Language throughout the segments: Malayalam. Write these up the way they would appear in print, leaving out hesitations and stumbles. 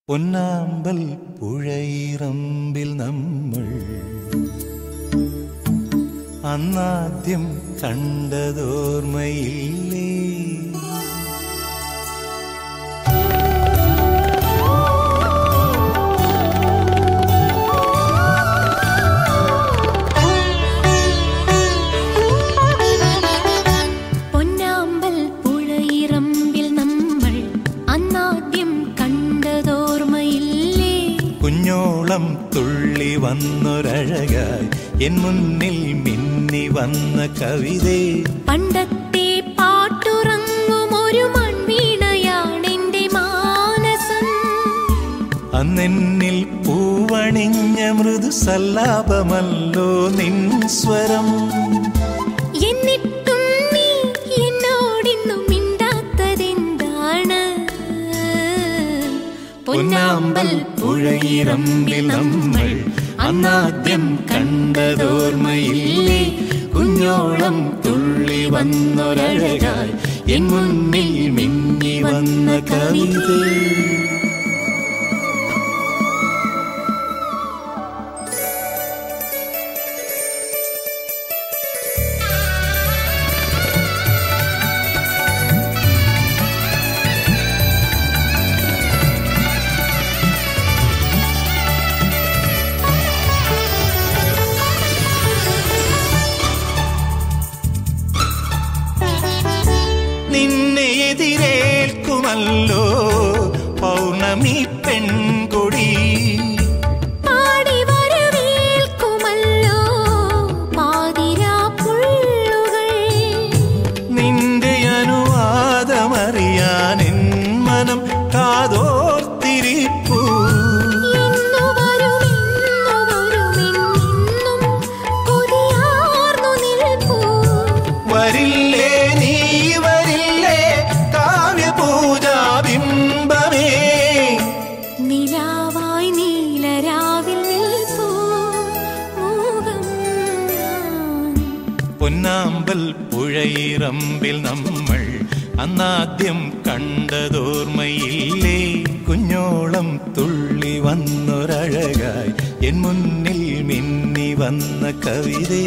പൊന്നാമ്പൽ പുഴയിറമ്പിൽ നമ്മൾ അന്നാദ്യം കണ്ടതോർമ്മയില്ലേ? പൊന്നാമ്പൽ പുഴയിറമ്പിൽ നമ്മൾ അന്നാദ്യം കണ്ടതോർമ്മയില്ലേ? കുഞ്ഞോളം തുള്ളി വന്നൊരഴകായി എൻ മുന്നിൽ മിന്നി വന്ന കവിതേ, പണ്ടത്തെ പാട്ടുറങ്ങുമൊരു മൺവീണയാണെന്റെ മാനസം. അന്നെന്നിൽ പൂവണിഞ്ഞ മൃദു സല്ലാപമല്ലോ നിൻ സ്വരം. എന്നിട്ടും നീ എന്നോടിന്നും മിണ്ടാത്തതെന്താണ്? പൊന്നാമ്പൽ പുഴയിറമ്പിൽ നമ്മൾ അന്നാദ്യം കണ്ടതോർമ്മയില്ലേ? കുഞ്ഞോളം തുള്ളി വന്നൊരഴകായി എൻ മുന്നിൽ മിന്നി വന്ന കവിതേ. നിന്നെ എതിരേൽക്കുമല്ലോ പൗർണമി പെൺകൊടി, പാടി വരവേൽക്കുമല്ലോ പാതിരാപ്പുള്ളുകൾ. നിന്റെ അനുവാദമറിയാൻ എൻ മനം കാതോർത്തിരിപ്പൂ. എന്നു വരുമെന്നും കൊതിയാർന്നു നിൽപ്പൂ. വരില്ലേ നീ വരില്ലേ കാവ്യപൂജാബിംബമേ, നിലാവായി നീലരാവിൽ നിൽപ്പൂ മോഹം ഞാൻ. പൊന്നാമ്പൽ പുഴയിറമ്പിൽ നമ്മൾ അന്നാദ്യം കണ്ടതോർമ്മയില്ലേ? കുഞ്ഞോളം തുള്ളി വന്നൊരഴകായി എൻ മുന്നിൽ മിന്നി വന്ന കവിതേ.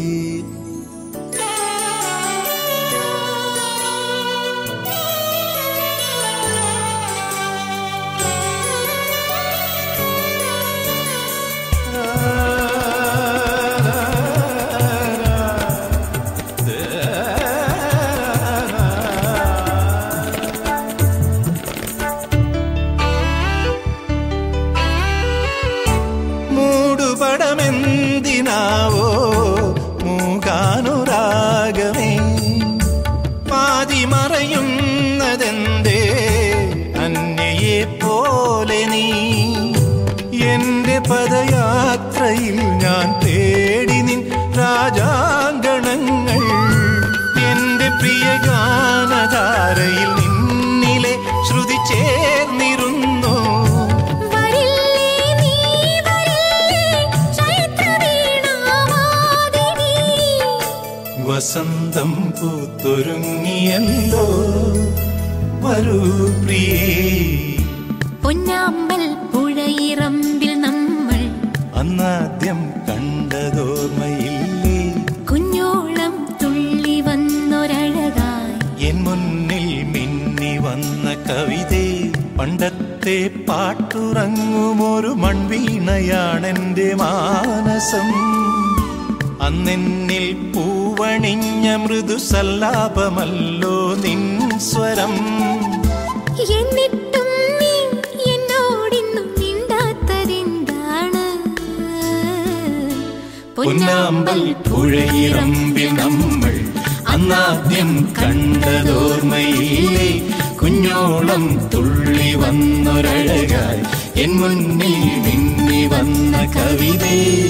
മൂടുപടമെന്തിനാവോ മൂകാനുരാഗമേ, പാതി മറയുന്നതെന്തേ അന്യയെ പോലെ നീ? എന്റെ പദയാത്രയിൽ ഞാൻ തേടി നിൻ രാജാങ്കണങ്ങൾ. എന്റെ പ്രിയ ഗാനധാരയിൽ നിന്നിലെ ശ്രുതി ചേർന്നിരുന്നു. വസന്തം പൂത്തൊരുങ്ങിയല്ലോ വരൂ പ്രിയേ. പൊന്നാമ്പൽ പുഴയിറമ്പിൽ നമ്മൾ അന്നാദ്യം കണ്ടതോർമ്മയില്ലേ? കുഞ്ഞോളം തുള്ളി വന്നൊരഴകായി എൻ മുന്നിൽ മിന്നി വന്ന കവിതേ, പണ്ടത്തെ പാട്ടുറങ്ങുമൊരു മൺവീണയാണെന്റെ മാനസം. അന്നെന്നിൽ പൂവണിഞ്ഞ മൃദു സല്ലാപമല്ലോ നിൻ സ്വരം. എന്നിട്ടും നീ എന്നോടിന്നും മിണ്ടാത്തതെന്താണ്? പൊന്നാമ്പൽ പുഴയിറമ്പിൽ നമ്മൾ അന്നാദ്യം കണ്ടതോർമ്മയില്ലേ? കുഞ്ഞോളം തുള്ളി വന്നൊരഴകായി എൻ മുന്നിൽ മിന്നി വന്ന കവിതേ.